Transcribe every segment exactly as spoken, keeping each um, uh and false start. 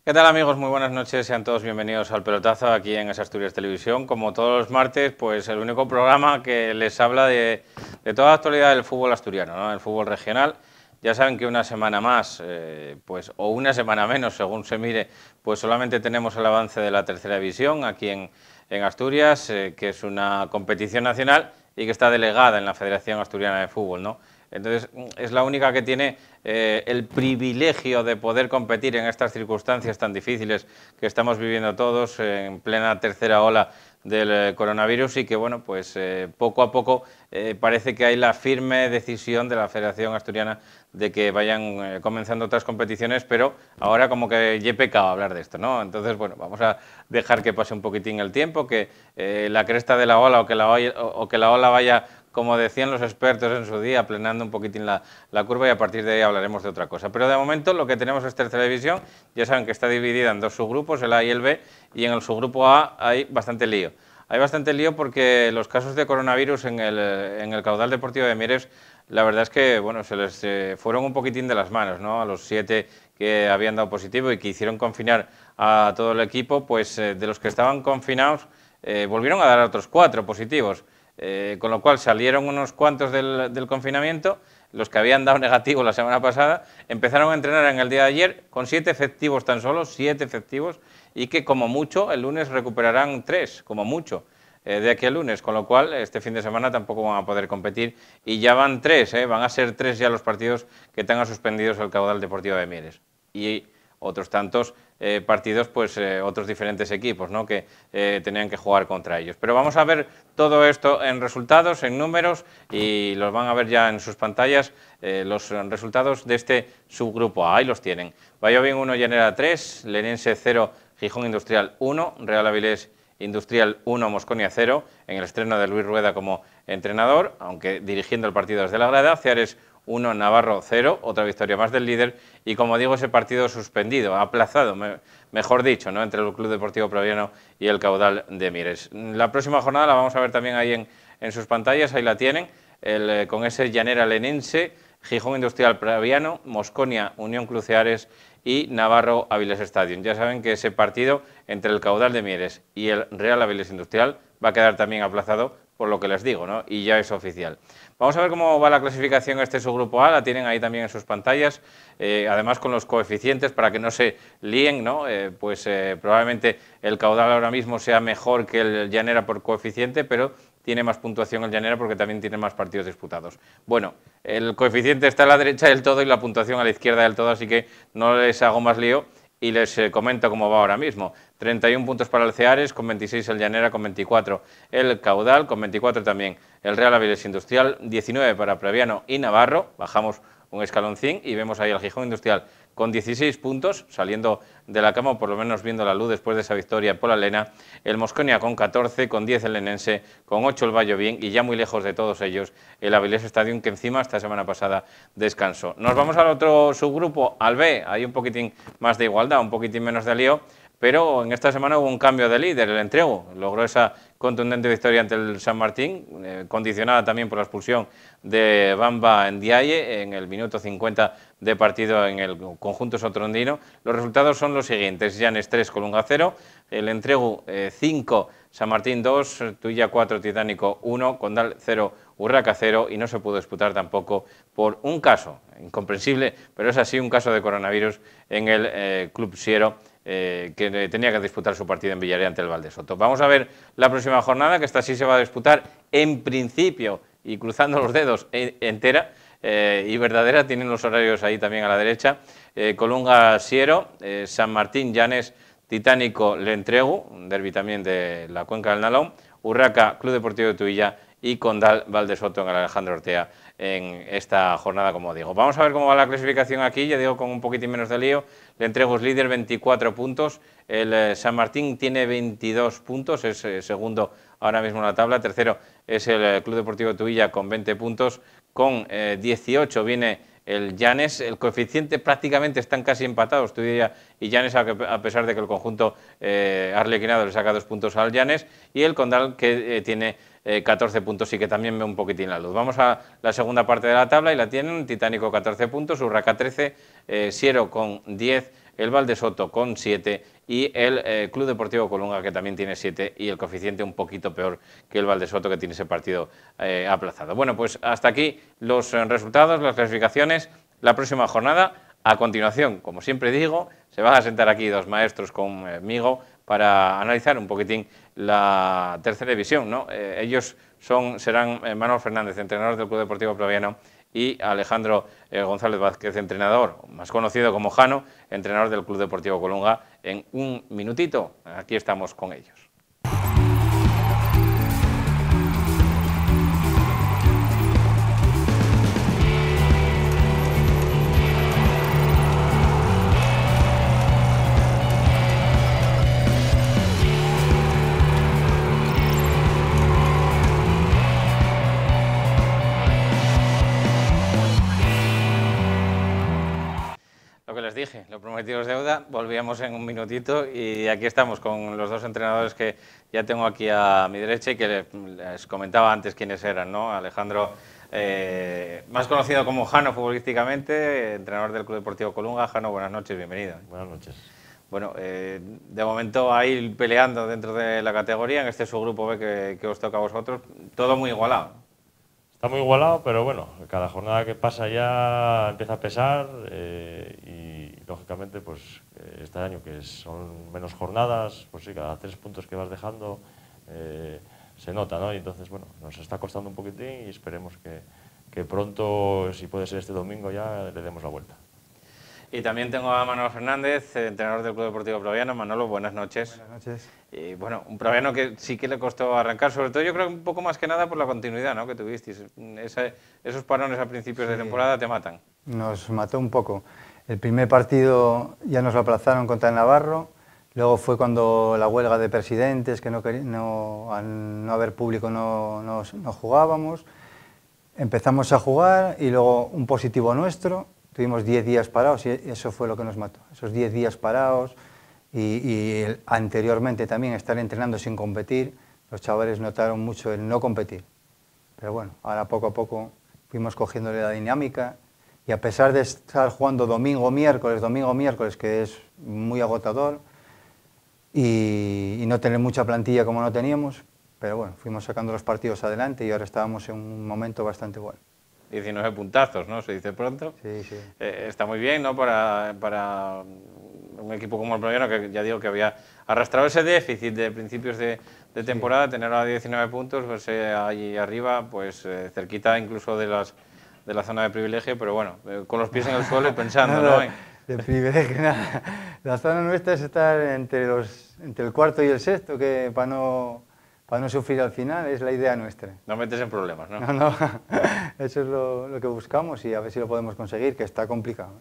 ¿Qué tal, amigos? Muy buenas noches, sean todos bienvenidos al Pelotazo aquí en Asturias Televisión. Como todos los martes, pues el único programa que les habla de, de toda la actualidad del fútbol asturiano, ¿no? El fútbol regional. Ya saben que una semana más, eh, pues, o una semana menos, según se mire, pues solamente tenemos el avance de la tercera división aquí en, en Asturias, eh, que es una competición nacional y que está delegada en la Federación Asturiana de Fútbol, ¿no? Entonces, es la única que tiene eh, el privilegio de poder competir en estas circunstancias tan difíciles que estamos viviendo todos en plena tercera ola del eh, coronavirus y que, bueno, pues eh, poco a poco eh, parece que hay la firme decisión de la Federación Asturiana de que vayan eh, comenzando otras competiciones, pero ahora como que ya he pecado hablar de esto, ¿no? Entonces, bueno, vamos a dejar que pase un poquitín el tiempo, que eh, la cresta de la ola o que la, o, o que la ola vaya, como decían los expertos en su día, aplanando un poquitín la, la curva y a partir de ahí hablaremos de otra cosa. Pero de momento lo que tenemos es tercera división, ya saben que está dividida en dos subgrupos, el A y el B, y en el subgrupo A hay bastante lío. Hay bastante lío porque los casos de coronavirus en el, en el caudal deportivo de Mieres, la verdad es que bueno, se les eh, fueron un poquitín de las manos, ¿no? A los siete que habían dado positivo y que hicieron confinar a todo el equipo, pues eh, de los que estaban confinados eh, volvieron a dar a otros cuatro positivos. Eh, con lo cual salieron unos cuantos del, del confinamiento, los que habían dado negativo la semana pasada, empezaron a entrenar en el día de ayer con siete efectivos tan solo, siete efectivos, y que como mucho el lunes recuperarán tres, como mucho, eh, de aquí al lunes, con lo cual este fin de semana tampoco van a poder competir y ya van tres, eh, van a ser tres ya los partidos que tengan suspendidos el caudal deportivo de Mieres. Y otros tantos eh, partidos, pues eh, otros diferentes equipos, ¿no? que eh, tenían que jugar contra ellos. Pero vamos a ver todo esto en resultados, en números, y los van a ver ya en sus pantallas, eh, los resultados de este subgrupo A. Ahí los tienen. Valladolid uno, Llanera tres, Lenense cero, Gijón Industrial uno, Real Avilés Industrial uno, Mosconia cero, en el estreno de Luis Rueda como entrenador, aunque dirigiendo el partido desde la grada. Ceares uno, Navarro cero, otra victoria más del líder, y como digo, ese partido suspendido, aplazado, me, mejor dicho, ¿no? entre el Club Deportivo Praviano y el caudal de Mieres. La próxima jornada la vamos a ver también ahí en, en sus pantallas, ahí la tienen, el, eh, con ese Llanera Lenense, Gijón Industrial Praviano, Mosconia Unión Club Ceares y Navarro Avilés Stadium. Ya saben que ese partido entre el caudal de Mieres y el Real Avilés Industrial va a quedar también aplazado, por lo que les digo, ¿no? Y ya es oficial. Vamos a ver cómo va la clasificación este subgrupo A, la tienen ahí también en sus pantallas, eh, además con los coeficientes para que no se líen, ¿no? Eh, pues eh, probablemente el caudal ahora mismo sea mejor que el Llanera por coeficiente, pero tiene más puntuación el Llanera porque también tiene más partidos disputados. Bueno, el coeficiente está a la derecha del todo y la puntuación a la izquierda del todo, así que no les hago más lío y les eh, comento cómo va ahora mismo. treinta y uno puntos para el Ceares, con veintiséis el Llanera, con veinticuatro el Caudal, con veinticuatro también el Real Avilés Industrial, diecinueve para Praviano y Navarro, bajamos un escaloncín y vemos ahí al Gijón Industrial con dieciséis puntos, saliendo de la cama, o por lo menos viendo la luz después de esa victoria por la Lena, el Mosconia con catorce, con diez el Lenense, con ocho el Valladolid y ya muy lejos de todos ellos el Avilés Stadium, que encima esta semana pasada descansó. Nos vamos al otro subgrupo, al B, hay un poquitín más de igualdad, un poquitín menos de lío, pero en esta semana hubo un cambio de líder, el Entrego logró esa contundente victoria ante el San Martín, eh, condicionada también por la expulsión de Bamba Ndiaye en el minuto cincuenta de partido en el conjunto sotrondino. Los resultados son los siguientes: Llanes tres, Colunga cero, el Entrego eh, cinco, San Martín dos, Tuilla cuatro, Titánico uno, Condal cero, Urraca cero, y no se pudo disputar tampoco por un caso, incomprensible, pero es así, un caso de coronavirus en el eh, Club Siero, Eh, que tenía que disputar su partido en Villarreal ante el Valdesoto. Vamos a ver la próxima jornada, que esta sí se va a disputar en principio, y cruzando los dedos, entera eh, y verdadera. Tienen los horarios ahí también a la derecha. Eh, Colunga Siero, eh, San Martín Llanes, Titánico Le Entrego, un derbi también de la cuenca del Nalón, Urraca Club Deportivo de Tuilla y Condal Valdesoto en el Alejandro Ortea en esta jornada, como digo. Vamos a ver cómo va la clasificación aquí, ya digo, con un poquitín menos de lío. Le Entrego es líder, veinticuatro puntos, el eh, San Martín tiene veintidós puntos, es eh, segundo ahora mismo en la tabla, tercero es el eh, Club Deportivo Tuilla con veinte puntos, con eh, dieciocho viene el Llanes, el coeficiente prácticamente están casi empatados, Tuilla y Llanes, a pesar de que el conjunto eh, arlequinado le saca dos puntos al Llanes, y el Condal, que eh, tiene eh, catorce puntos y que también ve un poquitín la luz. Vamos a la segunda parte de la tabla y la tienen: Titánico catorce puntos, Urraca trece, eh, Siero con diez, el Valdesoto con siete y el eh, Club Deportivo Colunga, que también tiene siete, y el coeficiente un poquito peor que el Valdesoto, que tiene ese partido eh, aplazado. Bueno, pues hasta aquí los eh, resultados, las clasificaciones. La próxima jornada, a continuación, como siempre digo, se van a sentar aquí dos maestros conmigo para analizar un poquitín la tercera división, ¿no? Eh, ellos son, serán eh, Manuel Fernández, entrenador del Club Deportivo Proviano, y Alejandro eh, González Vázquez, entrenador, más conocido como Jano, entrenador del Club Deportivo Colunga. En un minutito, aquí estamos con ellos. Lo que les dije, lo prometido es deuda, volvíamos en un minutito y aquí estamos con los dos entrenadores que ya tengo aquí a mi derecha y que les comentaba antes quiénes eran, ¿no? Alejandro, eh, más conocido como Jano futbolísticamente, entrenador del Club Deportivo Colunga. Jano, buenas noches, bienvenido. Buenas noches. Bueno, eh, de momento ahí peleando dentro de la categoría, en este subgrupo B que, que os toca a vosotros, todo muy igualado. Está muy igualado, pero bueno, cada jornada que pasa ya empieza a pesar eh, y lógicamente pues este año que son menos jornadas, pues sí, cada tres puntos que vas dejando eh, se nota, ¿no? Y entonces, bueno, nos está costando un poquitín y esperemos que, que pronto, si puede ser este domingo ya, le demos la vuelta. Y también tengo a Manuel Fernández, entrenador del Club Deportivo Proviano. Manolo, buenas noches. Buenas noches. Y bueno, un Proviano que sí que le costó arrancar, sobre todo yo creo que un poco más que nada por la continuidad, ¿no?, que tuvisteis. Ese, esos parones a principios sí. de temporada te matan. Nos mató un poco. El primer partido ya nos lo aplazaron contra el Navarro, luego fue cuando la huelga de presidentes, que no, no, al no haber público no, no, no jugábamos. Empezamos a jugar y luego un positivo nuestro. Tuvimos diez días parados y eso fue lo que nos mató. Esos diez días parados y, y el, anteriormente también estar entrenando sin competir, los chavales notaron mucho el no competir. Pero bueno, ahora poco a poco fuimos cogiéndole la dinámica y a pesar de estar jugando domingo, miércoles, domingo, miércoles, que es muy agotador y, y no tener mucha plantilla como no teníamos, pero bueno, fuimos sacando los partidos adelante y ahora estábamos en un momento bastante bueno. diecinueve puntazos, ¿no? Se dice pronto. Sí, sí. Eh, está muy bien, ¿no?, para, para un equipo como el Proviano, que ya digo que había arrastrado ese déficit de principios de, de temporada, sí. Tener ahora diecinueve puntos, pues eh, ahí arriba, pues eh, cerquita incluso de, las, de la zona de privilegio, pero bueno, eh, con los pies en el suelo y pensando, ¿no? ¿no? De privilegio, nada. La zona nuestra es estar entre, los, entre el cuarto y el sexto, que para no... para no sufrir al final, es la idea nuestra. No metes en problemas, ¿no? No, no, eso es lo, lo que buscamos y a ver si lo podemos conseguir, que está complicado.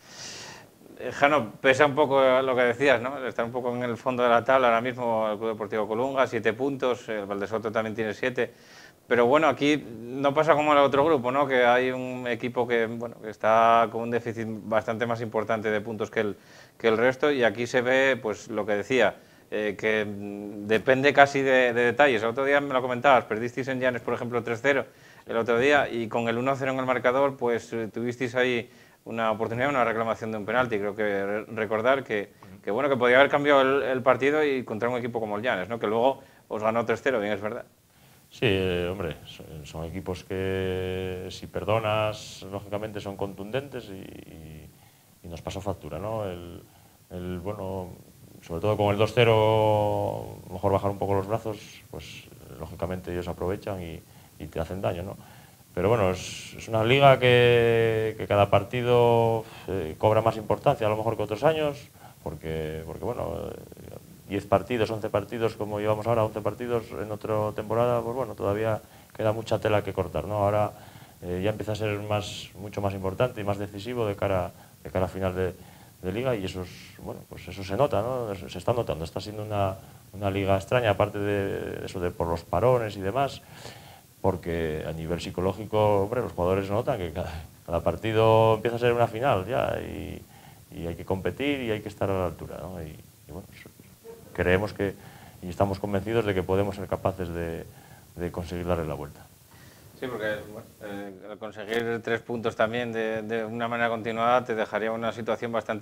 Eh, Jano, pesa un poco lo que decías, ¿no? Está un poco en el fondo de la tabla ahora mismo el Club Deportivo Colunga, siete puntos, el Valdesoto también tiene siete, pero bueno, aquí no pasa como en el otro grupo, ¿no?, que hay un equipo que, bueno, que está con un déficit bastante más importante de puntos que el, que el resto, y aquí se ve, pues, lo que decía, Eh, que depende casi de, de detalles. El otro día me lo comentabas, perdisteis en Llanes, por ejemplo, tres cero el otro día, y con el uno cero en el marcador, pues eh, tuvisteis ahí una oportunidad, una reclamación de un penalti. Creo que re recordar que, que, bueno, que podía haber cambiado el, el partido y contra un equipo como el Llanes, ¿no?, que luego os ganó tres cero, bien es verdad. Sí, eh, hombre, son, son equipos que si perdonas, lógicamente son contundentes y, y, y nos pasó factura, ¿no? El, el bueno... sobre todo con el dos cero, mejor bajar un poco los brazos, pues lógicamente ellos aprovechan y, y te hacen daño, ¿no? Pero bueno, es, es una liga que, que cada partido eh, cobra más importancia a lo mejor que otros años, porque, porque bueno, diez partidos, once partidos, como llevamos ahora, once partidos en otra temporada, pues bueno, todavía queda mucha tela que cortar, ¿no? Ahora eh, ya empieza a ser más, mucho más importante y más decisivo de cara, de cara a final de de liga y eso, es, bueno, pues eso se nota, ¿no? Se está notando, está siendo una, una liga extraña, aparte de eso de por los parones y demás, porque a nivel psicológico, hombre, los jugadores notan que cada, cada partido empieza a ser una final ya y, y hay que competir y hay que estar a la altura, ¿no? Y, y bueno, creemos que y estamos convencidos de que podemos ser capaces de, de conseguir darle la vuelta. Sí, porque bueno, eh, conseguir tres puntos también de, de una manera continuada te dejaría una situación bastante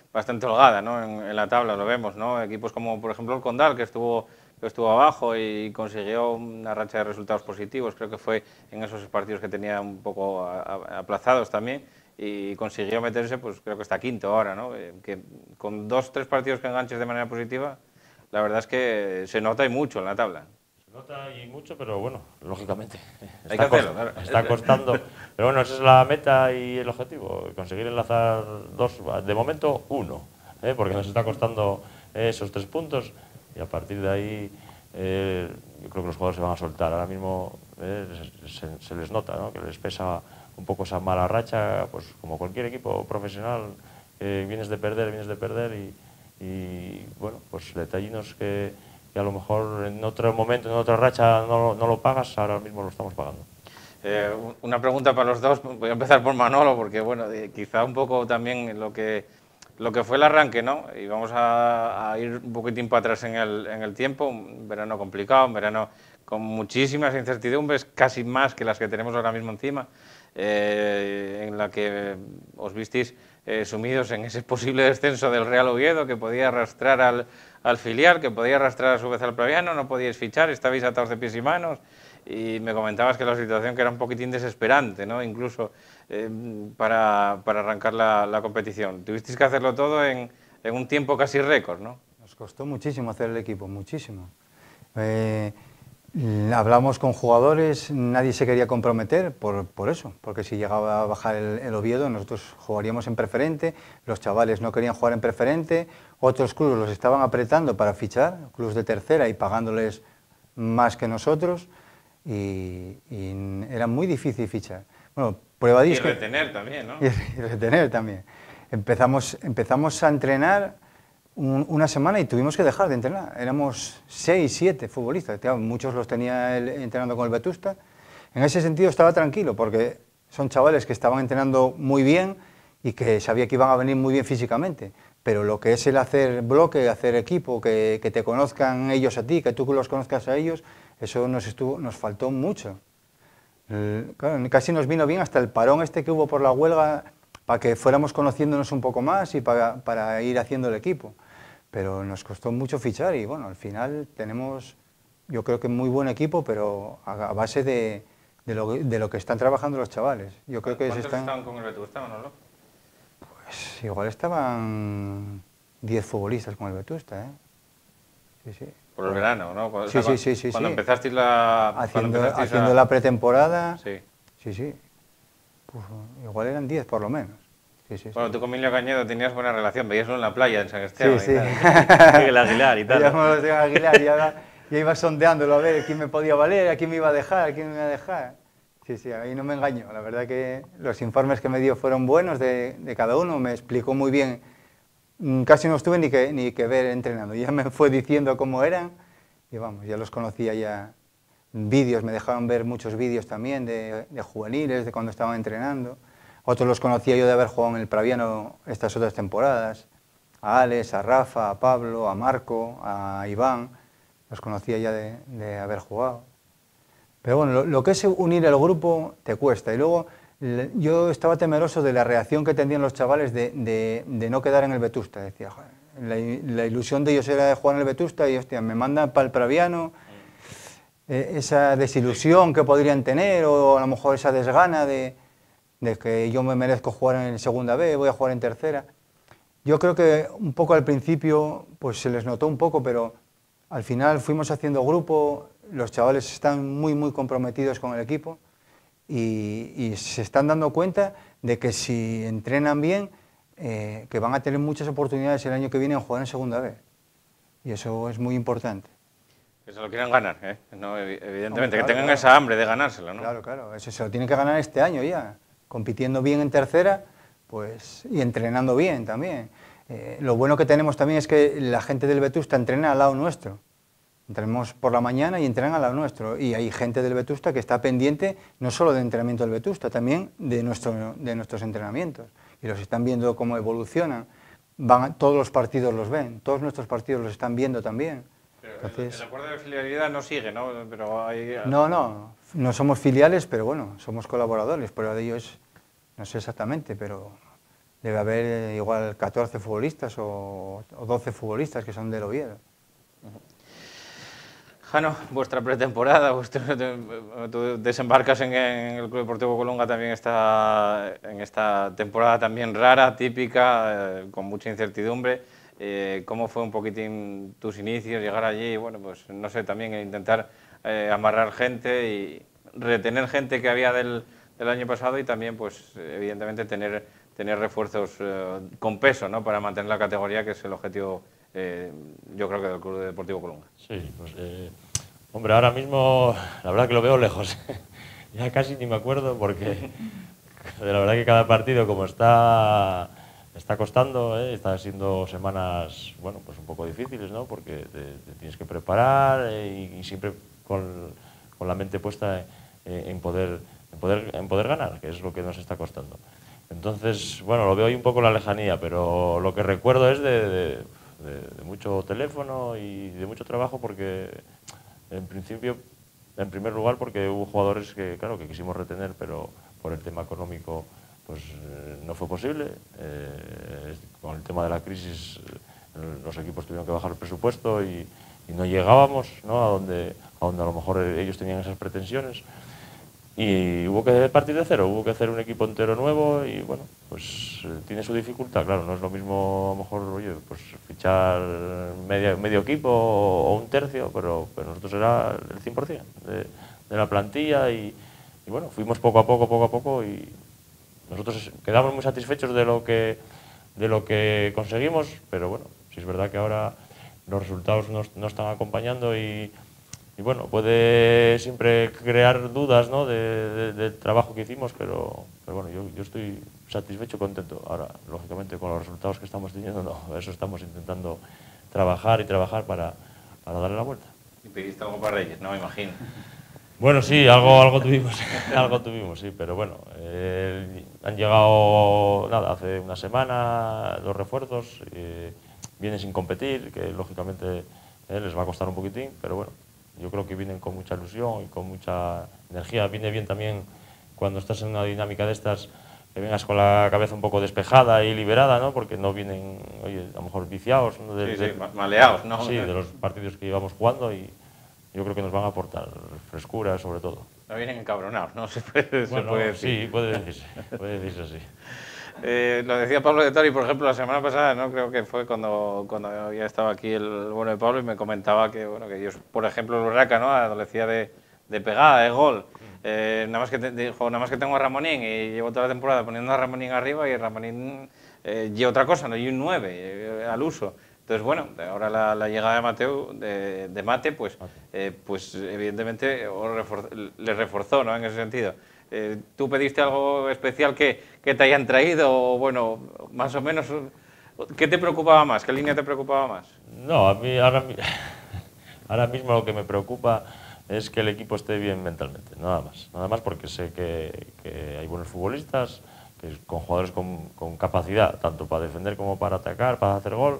bastante holgada, ¿no? en, en la tabla, lo vemos, ¿no? Equipos como, por ejemplo, el Condal, que estuvo, que estuvo abajo y consiguió una racha de resultados positivos, creo que fue en esos partidos que tenía un poco a, a, aplazados también, y consiguió meterse, pues creo que está quinto ahora, ¿no? Eh, que con dos, tres partidos que enganches de manera positiva, la verdad es que se nota y mucho en la tabla. Se nota y mucho, pero bueno, lógicamente. Hay que hacerlo, claro. Está costando. Pero bueno, esa es la meta y el objetivo, conseguir enlazar dos, de momento uno, ¿eh? Porque nos está costando esos tres puntos y a partir de ahí eh, yo creo que los jugadores se van a soltar. Ahora mismo eh, se, se les nota, ¿no? Que les pesa un poco esa mala racha, pues como cualquier equipo profesional, eh, vienes de perder, vienes de perder y, y bueno, pues detallinos que, que a lo mejor en otro momento, en otra racha no, no lo pagas, ahora mismo lo estamos pagando. Eh, una pregunta para los dos, voy a empezar por Manolo, porque bueno, eh, quizá un poco también lo que, lo que fue el arranque, ¿no? Y vamos a, a ir un poquitín para atrás en el, en el tiempo, un verano complicado, un verano con muchísimas incertidumbres, casi más que las que tenemos ahora mismo encima, eh, en la que os visteis eh, sumidos en ese posible descenso del Real Oviedo, que podía arrastrar al, al filial, que podía arrastrar a su vez al Praviano, no podíais fichar, estabais atados de pies y manos, y me comentabas que la situación que era un poquitín desesperante, ¿no? Incluso eh, para, para arrancar la, la competición. Tuvisteis que hacerlo todo en, en un tiempo casi récord, ¿no? Nos costó muchísimo hacer el equipo, muchísimo. Eh, hablamos con jugadores, nadie se quería comprometer por, por eso, porque si llegaba a bajar el, el Oviedo nosotros jugaríamos en preferente, los chavales no querían jugar en preferente, otros clubes los estaban apretando para fichar, clubes de tercera y pagándoles más que nosotros. Y, y era muy difícil fichar. Bueno, prueba y disco. retener también, ¿no? Y retener también. Empezamos, empezamos a entrenar un, una semana y tuvimos que dejar de entrenar. Éramos seis, siete futbolistas. Muchos los tenía él entrenando con el Vetusta. En ese sentido estaba tranquilo, porque son chavales que estaban entrenando muy bien y que sabía que iban a venir muy bien físicamente. Pero lo que es el hacer bloque, hacer equipo, que, que te conozcan ellos a ti, que tú los conozcas a ellos, eso nos, estuvo, nos faltó mucho. El, claro, casi nos vino bien hasta el parón este que hubo por la huelga para que fuéramos conociéndonos un poco más y para, para ir haciendo el equipo. Pero nos costó mucho fichar y bueno, al final tenemos, yo creo que muy buen equipo, pero a, a base de, de, lo, de lo que están trabajando los chavales. Yo creo que ¿Cuántos están, estaban con el Vetusta, Manolo? Pues igual estaban diez futbolistas con el Vetusta, ¿eh? Sí, sí. Por el verano, ¿no? Cuando, Sí, o sea, sí, sí, sí. Cuando sí. empezasteis la... Haciendo, empezasteis haciendo a... la pretemporada. Sí. Sí, sí. Pues, igual eran diez por lo menos. Sí, sí, Bueno, sí. tú con Emilio Cañedo tenías buena relación, veíaslo en la playa en San Esteban Sí, y sí. tal. El Aguilar y tal. Veíamos los de Aguilar y ya, ya iba sondeándolo a ver quién me podía valer, a quién me iba a dejar, a quién me iba a dejar. Sí, sí, ahí no me engañó. La verdad que los informes que me dio fueron buenos de, de cada uno, me explicó muy bien. Casi no estuve ni que, ni que ver entrenando, ya me fue diciendo cómo eran y vamos, ya los conocía ya. Vídeos, me dejaron ver muchos vídeos también de, de juveniles, de cuando estaban entrenando. Otros los conocía yo de haber jugado en el Praviano estas otras temporadas. A Alex, a Rafa, a Pablo, a Marco, a Iván, los conocía ya de, de haber jugado. Pero bueno, lo, lo que es unir el grupo te cuesta. Y luego le, yo estaba temeroso de la reacción que tendrían los chavales de, de, de no quedar en el Vetusta. Decía, joder, la, la ilusión de ellos era de jugar en el Vetusta y hostia, me mandan para el Praviano. Eh, esa desilusión que podrían tener o a lo mejor esa desgana de, de que yo me merezco jugar en segunda B, voy a jugar en tercera. Yo creo que un poco al principio pues se les notó un poco, pero al final fuimos haciendo grupo, los chavales están muy muy comprometidos con el equipo y, y se están dando cuenta de que si entrenan bien, eh, que van a tener muchas oportunidades el año que viene en jugar en segunda B. Y eso es muy importante. Que se lo quieran ganar, ¿eh? No, evidentemente, Hombre, claro, que tengan claro. esa hambre de ganárselo, ¿no? Claro, claro, eso se lo tienen que ganar este año ya, compitiendo bien en tercera pues, y entrenando bien también. Eh, lo bueno que tenemos también es que la gente del Vetusta entrena al lado nuestro. Entrenamos por la mañana y entrenan al lado nuestro. Y hay gente del Vetusta que está pendiente no solo del entrenamiento del Vetusta, también de, nuestro, de nuestros entrenamientos. Y los están viendo cómo evolucionan. Van, todos los partidos los ven, todos nuestros partidos los están viendo también. Entonces, el, el acuerdo de filialidad no sigue, ¿no? Pero hay... No, no, no somos filiales, pero bueno, somos colaboradores. Prueba de ello es, no sé exactamente, pero debe haber eh, igual catorce futbolistas o, o doce futbolistas que son del Oviedo. Jano, vuestra pretemporada, vuestro, tú desembarcas en, en el Club Deportivo Colunga también esta, en esta temporada también rara, típica, eh, con mucha incertidumbre. Eh, ¿Cómo fue un poquitín tus inicios, llegar allí y, bueno, pues no sé, también intentar eh, amarrar gente y retener gente que había del, del año pasado y también, pues, evidentemente, tener, tener refuerzos eh, con peso, ¿no?, para mantener la categoría, que es el objetivo, eh, yo creo que del Club Deportivo Colunga? Sí, pues, eh, hombre, ahora mismo la verdad que lo veo lejos. Ya casi ni me acuerdo porque de la verdad que cada partido, como está... Está costando, ¿eh? Está siendo semanas, bueno, pues un poco difíciles, ¿no? Porque te, te tienes que preparar eh, y, y siempre con, con la mente puesta en, en, poder, en, poder, en poder ganar, que es lo que nos está costando. Entonces, bueno, lo veo ahí un poco la lejanía, pero lo que recuerdo es de, de, de, de mucho teléfono y de mucho trabajo porque, en principio, en primer lugar, porque hubo jugadores que, claro, que quisimos retener, pero por el tema económico pues eh, no fue posible. Eh, con el tema de la crisis eh, los equipos tuvieron que bajar el presupuesto y, y no llegábamos, ¿no?, a donde, a donde a lo mejor ellos tenían esas pretensiones y hubo que partir de cero, hubo que hacer un equipo entero nuevo y bueno, pues eh, tiene su dificultad, claro, no es lo mismo a lo mejor, oye, pues fichar medio, medio equipo o, o un tercio, pero, pero nosotros era el cien por cien de, de la plantilla y, y bueno, fuimos poco a poco, poco a poco y nosotros quedamos muy satisfechos de lo que, de lo que conseguimos, pero bueno, sí es verdad que ahora los resultados no, no están acompañando y, y bueno, puede siempre crear dudas, ¿no?, de, de, del trabajo que hicimos, pero, pero bueno, yo, yo estoy satisfecho, contento. Ahora, lógicamente, con los resultados que estamos teniendo, no, eso estamos intentando trabajar y trabajar para, para darle la vuelta. ¿Y pediste algo para Reyes? No, me imagino. Bueno, sí, algo, algo tuvimos, algo tuvimos, sí, pero bueno, eh, han llegado, nada, hace una semana los refuerzos, eh, vienen sin competir, que lógicamente eh, les va a costar un poquitín, pero bueno, yo creo que vienen con mucha ilusión y con mucha energía. Viene bien también cuando estás en una dinámica de estas, que vengas con la cabeza un poco despejada y liberada, ¿no?, porque no vienen, oye, a lo mejor viciados, ¿no?, de, sí, de, sí, maleados, ¿no? Sí, de los partidos que íbamos jugando y yo creo que nos van a aportar frescura, sobre todo. No vienen encabronados, ¿no? Se puede, bueno, se puede decir. Sí, puede decirse, puede decirse así. Eh, lo decía Pablo de Tori, por ejemplo, la semana pasada, ¿no?, creo que fue cuando, cuando había estado aquí el bueno de Pablo y me comentaba que, bueno, que ellos, por ejemplo, el Urraca, ¿no?, adolecía de, de pegada, de gol. Eh, nada, más que te, dijo, nada más que tengo a Ramonín y llevo toda la temporada poniendo a Ramonín arriba y Ramonín eh, y otra cosa, ¿no?, y un nueve eh, al uso. Entonces, bueno, ahora la, la llegada de Mateo, de, de Mate, pues, eh, pues evidentemente refor le reforzó, ¿no?, en ese sentido. Eh, ¿Tú pediste algo especial que, que te hayan traído? O, bueno, más o menos, ¿qué te preocupaba más? ¿Qué línea te preocupaba más? No, a mí ahora, ahora mismo lo que me preocupa es que el equipo esté bien mentalmente, nada más. Nada más porque sé que, que hay buenos futbolistas, que con jugadores con, con capacidad, tanto para defender como para atacar, para hacer gol,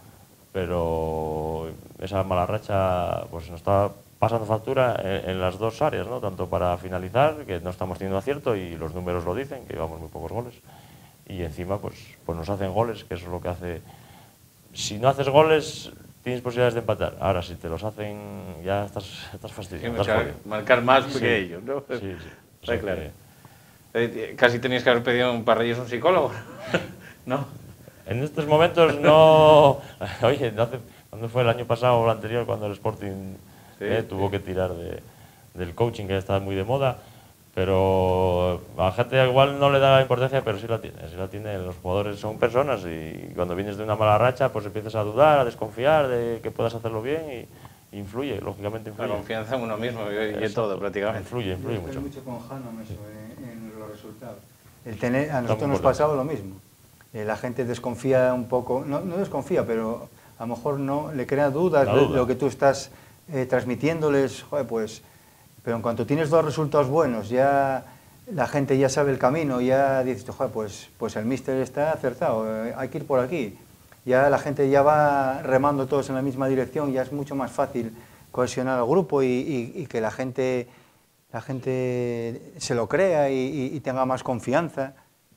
pero esa mala racha pues nos está pasando factura en, en las dos áreas, ¿no?, tanto para finalizar, que no estamos teniendo acierto y los números lo dicen, que llevamos muy pocos goles, y encima pues, pues nos hacen goles, que eso es lo que hace... Si no haces goles, tienes posibilidades de empatar. Ahora, si te los hacen, ya estás, estás fastidiado. Sí, marcar, marcar más sí, que ellos, ¿no? Sí, sí. O sea, claro. Que... Eh, casi tenías que haber pedido para ellos un psicólogo, ¿no? En estos momentos no... Oye, no hace... ¿cuándo fue el año pasado o el anterior cuando el Sporting sí, eh, tuvo sí. que tirar de, del coaching, que está muy de moda? Pero a la gente igual no le da la importancia, pero sí la tiene, sí la tiene. Los jugadores son personas y cuando vienes de una mala racha pues empiezas a dudar, a desconfiar de que puedas hacerlo bien y influye, lógicamente influye. La confianza en uno mismo y, y en todo prácticamente. Influye, influye mucho. mucho con Jano eso, sí. en, en los resultados. El tener, a nosotros nos pasaba lo mismo. Eh, la gente desconfía un poco, no, no desconfía, pero a lo mejor no le crea dudas de duda. Lo que tú estás eh, transmitiéndoles, joder, pues... Pero en cuanto tienes dos resultados buenos, ya la gente ya sabe el camino, ya dices, joder, pues, pues el míster está acertado, hay que ir por aquí. Ya la gente ya va remando todos en la misma dirección, ya es mucho más fácil cohesionar al grupo y, y, y que la gente, la gente se lo crea y, y, y tenga más confianza.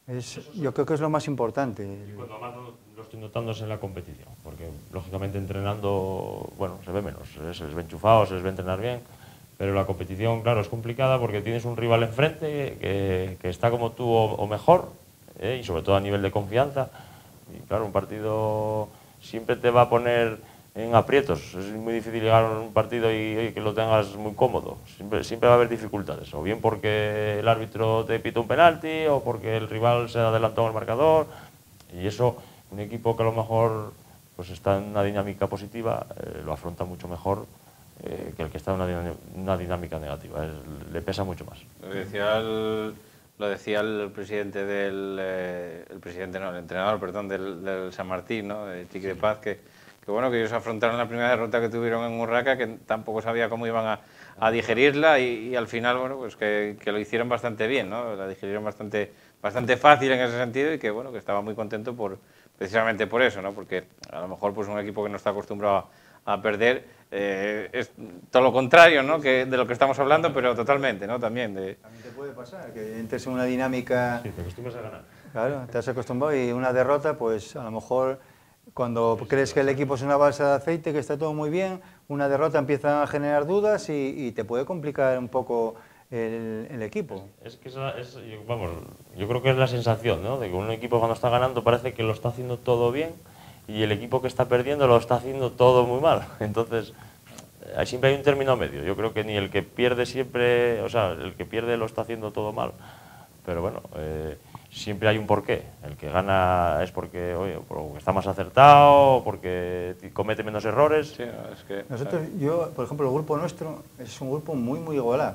Es, yo creo que es lo más importante. Y cuando más lo, lo estoy notando es en la competición, porque lógicamente entrenando, bueno, se ve menos, se les ve enchufado, se les ve entrenar bien, pero la competición, claro, es complicada porque tienes un rival enfrente que, que está como tú o, o mejor, ¿eh? Y sobre todo a nivel de confianza. Y claro, un partido siempre te va a poner en aprietos. Es muy difícil llegar a un partido y, y que lo tengas muy cómodo. Siempre, siempre va a haber dificultades, o bien porque el árbitro te pita un penalti o porque el rival se adelantó en el marcador. Y eso, un equipo que a lo mejor pues está en una dinámica positiva, eh, lo afronta mucho mejor eh, que el que está en una, una dinámica negativa. Es, le pesa mucho más. Lo decía el, lo decía el presidente del... Eh, el presidente, no, el entrenador, perdón, del, del San Martín, ¿no? De Chiqui de Paz, que, que bueno, que ellos afrontaron la primera derrota que tuvieron en Urraca, que tampoco sabía cómo iban a, a digerirla y, y al final, bueno, pues que, que lo hicieron bastante bien, ¿no? La digerieron bastante, bastante fácil en ese sentido y que, bueno, que estaba muy contento por, precisamente por eso, ¿no? Porque a lo mejor pues un equipo que no está acostumbrado a, a perder eh, es todo lo contrario, ¿no? Que de lo que estamos hablando, pero totalmente, ¿no? También de... También te puede pasar que entres en una dinámica... Sí, te acostumbras a ganar. Claro, te has acostumbrado y una derrota, pues a lo mejor cuando crees que el equipo es una balsa de aceite, que está todo muy bien, una derrota empieza a generar dudas y, y te puede complicar un poco el, el equipo. Es, es que esa, es, vamos, yo creo que es la sensación, ¿no? De que un equipo cuando está ganando parece que lo está haciendo todo bien y el equipo que está perdiendo lo está haciendo todo muy mal. Entonces, siempre hay un término medio. Yo creo que ni el que pierde siempre, o sea, el que pierde lo está haciendo todo mal. Pero bueno, eh, siempre hay un porqué. El que gana es porque, oye, porque está más acertado, porque comete menos errores. Sí, es que, Nosotros, yo, por ejemplo, el grupo nuestro es un grupo muy, muy igualado.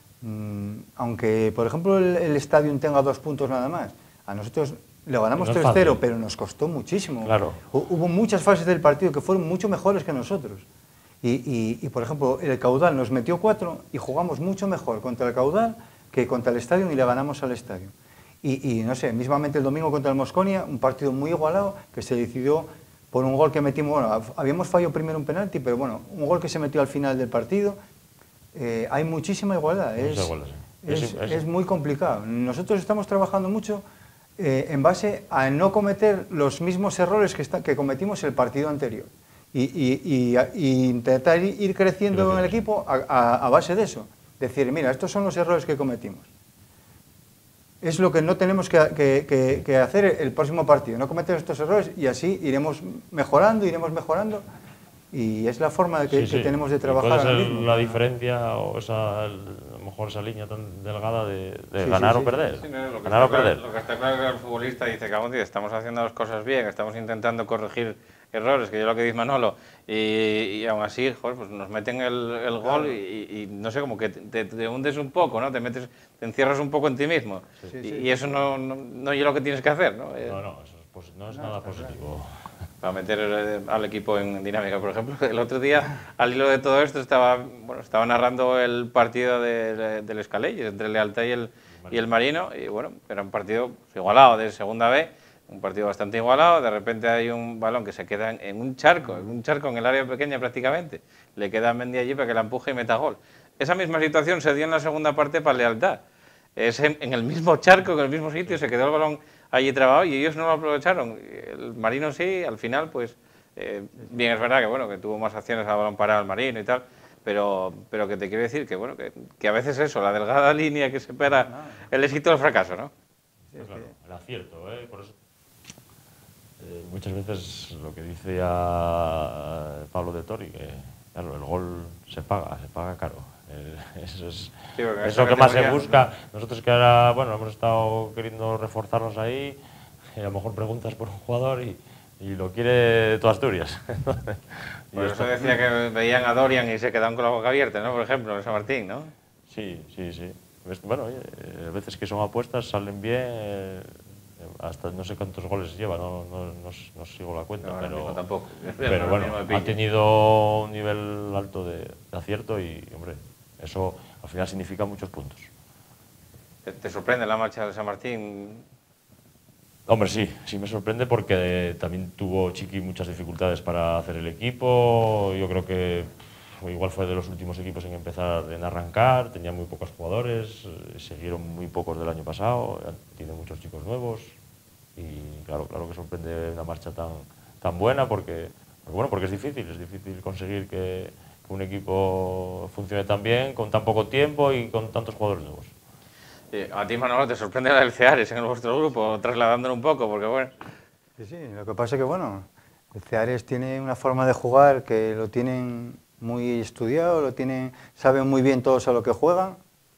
Mm, aunque, por ejemplo, el, el Stadium tenga dos puntos nada más, a nosotros le ganamos no tres cero, pero nos costó muchísimo. Claro. Hubo muchas fases del partido que fueron mucho mejores que nosotros. Y, y, y por ejemplo, el Caudal nos metió cuatro y jugamos mucho mejor contra el Caudal que contra el Stadium y le ganamos al Stadium. Y, y no sé, mismamente el domingo contra el Mosconia, un partido muy igualado que se decidió por un gol que metimos. Bueno, habíamos fallado primero un penalti, pero bueno, un gol que se metió al final del partido. Eh, hay muchísima igualdad, es, igualdad, sí. es, es, es, es muy complicado. Nosotros estamos trabajando mucho eh, en base a no cometer los mismos errores que, está, que cometimos el partido anterior y, y, y, y intentar ir creciendo Gracias. en el equipo a, a, a base de eso. Decir, mira, estos son los errores que cometimos. Es lo que no tenemos que, que, que, que hacer el próximo partido, no cometer estos errores y así iremos mejorando, iremos mejorando. Y es la forma que, sí, sí. que tenemos de trabajar. ¿Cuál es ahora el, mismo? la diferencia o esa, el, a lo mejor esa línea tan delgada de, de sí, ganar sí, o sí. perder? Sí, no, lo, que ganar o claro, perder. lo que está claro es que el futbolista dice, cabrón, tío, estamos haciendo las cosas bien, estamos intentando corregir errores, que yo lo que dice Manolo, y, y aún así, joder, pues nos meten el, el gol y, y, y no sé, como que te, te hundes un poco, ¿no? Te metes, te encierras un poco en ti mismo. Sí, sí, y, sí. y eso no, no, no es lo que tienes que hacer, ¿no? No, no, eso es, no es no, nada positivo. Para meter al equipo en dinámica, por ejemplo. El otro día, al hilo de todo esto, estaba, bueno, estaba narrando el partido de, de, del Escaley, entre el Lealtad y el, y el Marino, y bueno, era un partido igualado de segunda B, un partido bastante igualado. De repente hay un balón que se queda en, en un charco, en un charco en el área pequeña prácticamente, le queda a Mendy allí para que la empuje y meta gol. Esa misma situación se dio en la segunda parte para el Lealtad. Es en, en el mismo charco, en el mismo sitio, se quedó el balón allí trabado y ellos no lo aprovecharon. El Marino sí, al final, pues, eh, bien es verdad que, bueno, que tuvo más acciones a balón parado el Marino y tal, pero, pero que te quiero decir que, bueno, que, que a veces eso, la delgada línea que separa el éxito del fracaso, ¿no? Sí, claro, el acierto, ¿eh? Por eso, eh, muchas veces lo que dice a Pablo de Tori, que, claro, el gol se paga, se paga caro. Eso es, sí, es lo que más se busca. Nosotros que ahora, bueno, hemos estado queriendo reforzarnos ahí, y a lo mejor preguntas por un jugador y, y lo quiere de toda Asturias. Por eso decía que veían a Dorian y se quedaban con la boca abierta, ¿no? Por ejemplo, en San Martín, ¿no? Sí, sí, sí. Bueno, oye, a veces que son apuestas salen bien, eh, hasta no sé cuántos goles lleva, no, no, no, no sigo la cuenta, no, pero, tampoco. pero bueno, ha tenido un nivel alto de, de acierto y, hombre, eso al final significa muchos puntos. ¿Te, te sorprende la marcha de San Martín? Hombre, sí, sí me sorprende porque también tuvo Chiqui muchas dificultades para hacer el equipo. Yo creo que igual fue de los últimos equipos en empezar, en arrancar, tenía muy pocos jugadores, eh, siguieron muy pocos del año pasado, tiene muchos chicos nuevos y claro, claro que sorprende una marcha tan, tan buena porque, porque, bueno, porque es difícil, es difícil conseguir que, que un equipo funcione tan bien, con tan poco tiempo y con tantos jugadores nuevos. A ti, Manolo, ¿te sorprende la del Ceares en vuestro grupo, trasladándolo un poco? Porque bueno... Sí, sí, lo que pasa es que, bueno, el Ceares tiene una forma de jugar que lo tienen muy estudiado, lo tienen, saben muy bien todos a lo que juegan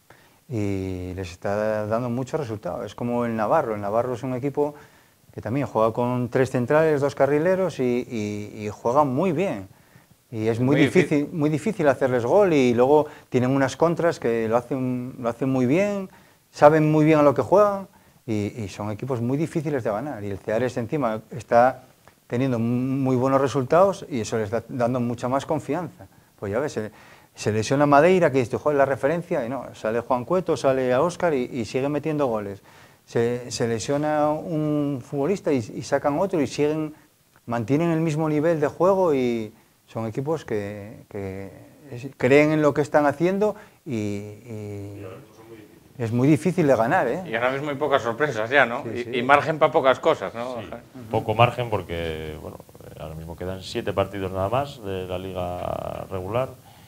y les está dando muchos resultados. Es como el Navarro, el Navarro es un equipo que también juega con tres centrales, dos carrileros y, y, y juegan muy bien. Y es muy, muy difícil, difícil, muy difícil hacerles gol y luego tienen unas contras que lo hacen, lo hacen muy bien, saben muy bien a lo que juegan y, y son equipos muy difíciles de ganar. Y el Ceares encima está teniendo muy buenos resultados y eso les está dando mucha más confianza. Pues ya ves, se, se lesiona Madeira, que dice, joder, la referencia, y no, sale Juan Cueto, sale a Óscar y, y sigue metiendo goles. Se, se lesiona un futbolista y, y sacan otro y siguen, mantienen el mismo nivel de juego y son equipos que, que creen en lo que están haciendo y, y es muy difícil de ganar, ¿eh? Y ahora mismo hay pocas sorpresas ya, ¿no? Sí, y, sí. y margen para pocas cosas, ¿no? Sí, poco margen porque, bueno, ahora mismo quedan siete partidos nada más de la liga regular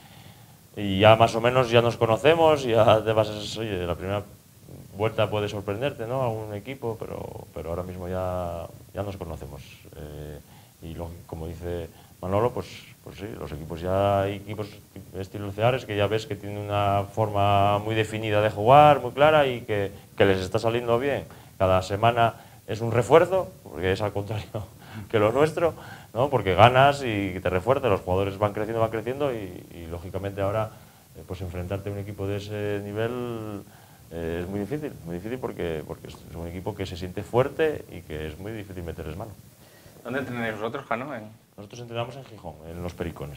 y ya más o menos ya nos conocemos, ya te vas a, oye, la primera vuelta puede sorprenderte, ¿no? A un equipo, pero, pero ahora mismo ya, ya nos conocemos. Eh, y lo, como dice Manolo, pues, pues sí, los equipos ya hay equipos estilo Ceares que ya ves que tienen una forma muy definida de jugar, muy clara y que, que les está saliendo bien. Cada semana es un refuerzo, porque es al contrario que lo nuestro, ¿no? Porque ganas y te refuerzas, los jugadores van creciendo, van creciendo y, y lógicamente ahora eh, pues enfrentarte a un equipo de ese nivel eh, es muy difícil, muy difícil porque, porque es un equipo que se siente fuerte y que es muy difícil meterles mano. ¿Dónde entrenáis vosotros, Jano? En... Nosotros entrenamos en Gijón, en Los Pericones.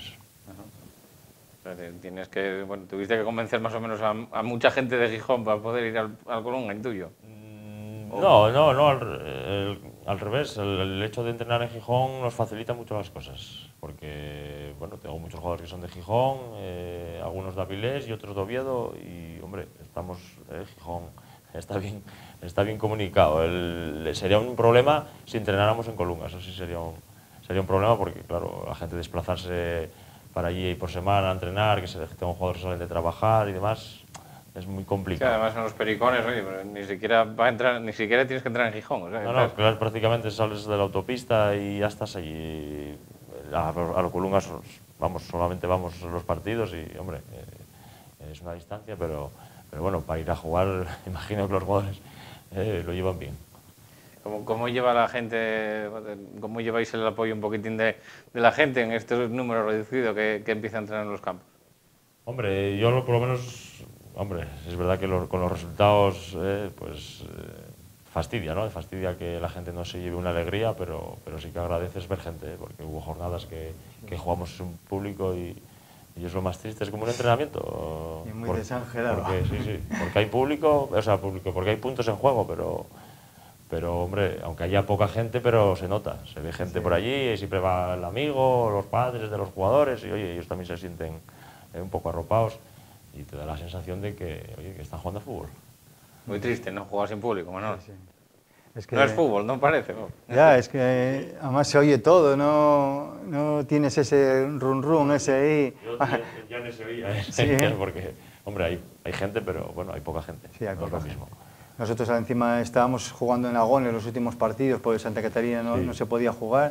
Ajá. O sea, tienes que, bueno, tuviste que convencer más o menos a, a mucha gente de Gijón para poder ir al, al Colunga, intuyo. Mm, no, no, no, al, el, al revés. El, el hecho de entrenar en Gijón nos facilita mucho las cosas. Porque, bueno, tengo muchos jugadores que son de Gijón, eh, algunos de Avilés y otros de Oviedo. Y, hombre, estamos, eh, Gijón está bien, está bien comunicado. El, sería un problema si entrenáramos en Colunga, eso sí sería un... Sería un problema porque, claro, la gente desplazarse para allí por semana a entrenar, que se, tengo jugadores que salen de trabajar y demás, es muy complicado. Sí, además en Los Pericones, oye, pero ni siquiera va a entrar, ni siquiera tienes que entrar en Gijón. O sea, no, no, claro, prácticamente sales de la autopista y ya estás allí. A, a los Colungas, vamos, solamente vamos a los partidos y, hombre, eh, es una distancia, pero, pero bueno, para ir a jugar, imagino que los jugadores eh, lo llevan bien. ¿Cómo, ¿Cómo lleva la gente, cómo lleváis el apoyo un poquitín de, de la gente en estos números reducidos que, que empieza a entrenar en los campos? Hombre, yo por lo menos, hombre, es verdad que lo, con los resultados, eh, pues eh, fastidia, ¿no? Fastidia que la gente no se lleve una alegría, pero, pero sí que agradeces ver gente, ¿eh? Porque hubo jornadas que, que jugamos en público y, y es lo más triste, es como un entrenamiento. Y muy por, desangelado. Porque, sí, sí, porque hay público, o sea, público, porque hay puntos en juego, pero... Pero, hombre, aunque haya poca gente, pero se nota. Se ve gente sí. por allí y siempre va el amigo, los padres de los jugadores y, oye, ellos también se sienten eh, un poco arropados y te da la sensación de que, oye, que están jugando a fútbol. Muy triste, ¿no? Jugar sin público, Manuel. Sí, sí. Es que, no es fútbol, no parece. ¿No? Ya, es que además se oye todo, no, no tienes ese run run, ese ahí. Yo, ya, ya no se oía, ¿eh? Sí, ¿eh? Porque, hombre, hay, hay gente, pero bueno, hay poca gente. Sí, hay no poca es lo mismo. Nosotros encima estábamos jugando en Agón en los últimos partidos porque Santa Catarina no, sí. no se podía jugar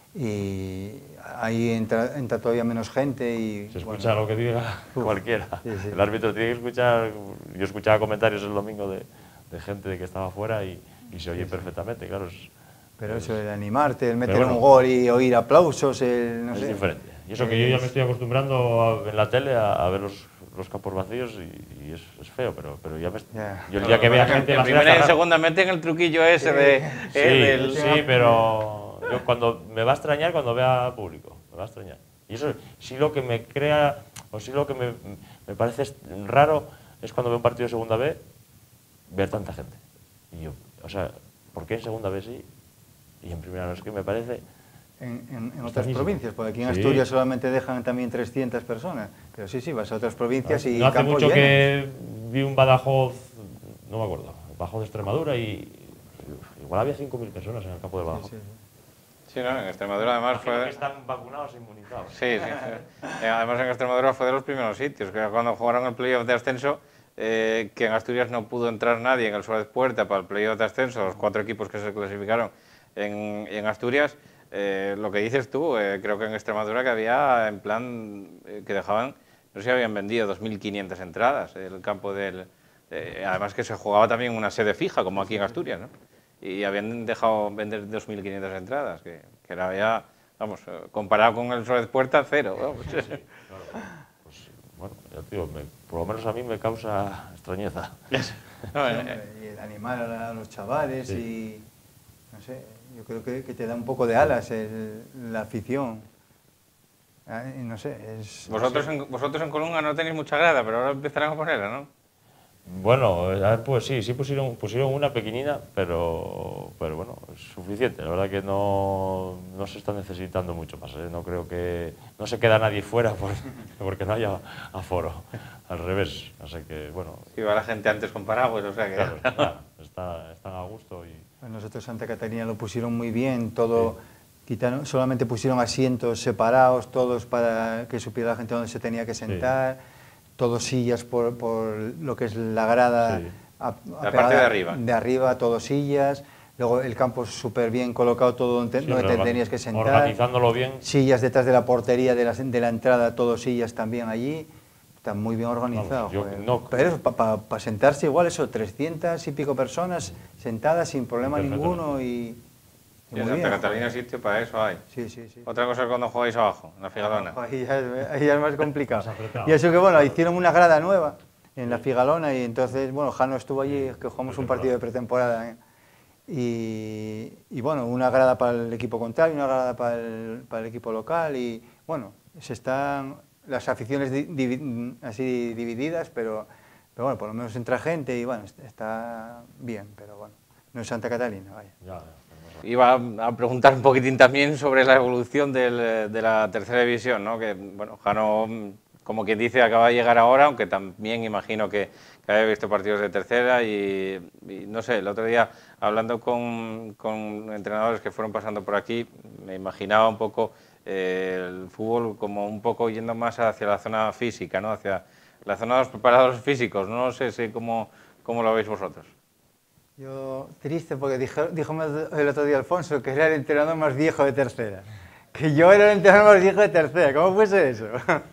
y ahí entra, entra todavía menos gente y... Se escucha bueno, lo que diga uf, cualquiera. Sí, sí. El árbitro tiene que escuchar... Yo escuchaba comentarios el domingo de, de gente que estaba fuera y, y se oye sí, perfectamente, claro. Es, pero es, eso, el animarte, el meter bueno, un gol y oír aplausos, el, no es sé. diferente. Y eso que yo ya me estoy acostumbrando a, en la tele a, a ver los, los campos vacíos y, y es, es feo, pero, pero ya me, yeah. yo el día que vea gente... En primera y en segunda meten el truquillo ese sí. de... Sí, eh, del, sí, pero yo cuando me va a extrañar cuando vea público, me va a extrañar. Y eso sí lo que me crea, o sí lo que me, me parece raro es cuando veo un partido de segunda B, ver tanta gente. Y yo, o sea, ¿por qué en segunda B sí? Y en primera no, es que me parece en, en, en otras provincias, porque aquí en sí. Asturias solamente dejan también trescientas personas, pero sí, sí, vas a otras provincias y no hace mucho llenos. Que vi un Badajoz, no me acuerdo, Badajoz de Extremadura y igual había cinco mil personas en el campo de Badajoz. Sí, sí, sí. Sí, no, en Extremadura además Imagino fue... que están vacunados e inmunizados. Sí, sí, sí. Además en Extremadura fue de los primeros sitios, que cuando jugaron el playoff de ascenso, eh, que en Asturias no pudo entrar nadie en el Suárez Puerta para el playoff de ascenso, los cuatro equipos que se clasificaron en, en Asturias, eh, lo que dices tú, eh, creo que en Extremadura que había en plan eh, que dejaban, no sé si habían vendido dos mil quinientas entradas, el campo del... Eh, además que se jugaba también una sede fija, como aquí en Asturias, ¿no? Y habían dejado vender dos mil quinientas entradas, que, que era ya, vamos, comparado con el Suárez Puerta, cero. Vamos. Sí, sí, claro. Pues, bueno, ya te digo, me, por lo menos a mí me causa extrañeza. No, eh, y el animar a los chavales sí. Y, no sé, yo creo que, que te da un poco de alas el, la afición. Eh, no sé, es... Vosotros, en, vosotros en Colunga no tenéis mucha grada, pero ahora empezarán a ponerla, ¿no? Bueno, pues sí, sí pusieron, pusieron una pequeñina, pero, pero bueno, es suficiente. La verdad que no, no se está necesitando mucho más, ¿eh? No creo que... No se queda nadie fuera por, porque no haya aforo, al revés. Así que, bueno... Iba la gente antes con paraguas, o sea que... Claro, claro, está, están a gusto y... Pues nosotros Santa Catarina lo pusieron muy bien, todo... Sí. Quitaron, solamente pusieron asientos separados, todos para que supiera la gente dónde se tenía que sentar... Sí. Todos sillas por, por lo que es la grada, sí. a, a la parte de arriba. De arriba, todos sillas. Luego el campo súper bien colocado, todo donde, sí, donde te tenías que sentar. Organizándolo bien. Sillas detrás de la portería de la, de la entrada, todos sillas también allí. Está muy bien organizado. Vamos, yo, no, pero para pa, pa sentarse igual, eso, trescientas y pico personas sentadas sin problema ninguno y... Y en Santa Catalina sitio para eso hay. Sí, sí, sí. Otra cosa es cuando jugáis abajo, en la Figalona. Ahí ya es, ahí ya es más complicado. Y eso que bueno, hicieron una grada nueva en la Figalona y entonces, bueno, Jano estuvo allí, que jugamos un partido de pretemporada. ¿eh? Y, y bueno, una grada para el equipo contrario, una grada para el, para el equipo local y bueno, se están las aficiones di, di, así divididas, pero, pero bueno, por lo menos entra gente y bueno, está bien, pero bueno, no es Santa Catalina, vaya. Ya. Iba a preguntar un poquitín también sobre la evolución del, de la tercera división, ¿no? Que, bueno, Jano, como quien dice, acaba de llegar ahora, aunque también imagino que, que haya visto partidos de tercera y, y, no sé, el otro día, hablando con, con entrenadores que fueron pasando por aquí, me imaginaba un poco eh, el fútbol como un poco yendo más hacia la zona física, ¿no? Hacia la zona de los preparadores físicos, no sé si cómo, cómo lo veis vosotros. Yo triste porque dijo, dijo el otro día Alfonso que era el entrenador más viejo de tercera. Que yo era el entrenador más viejo de tercera. ¿Cómo fuese eso?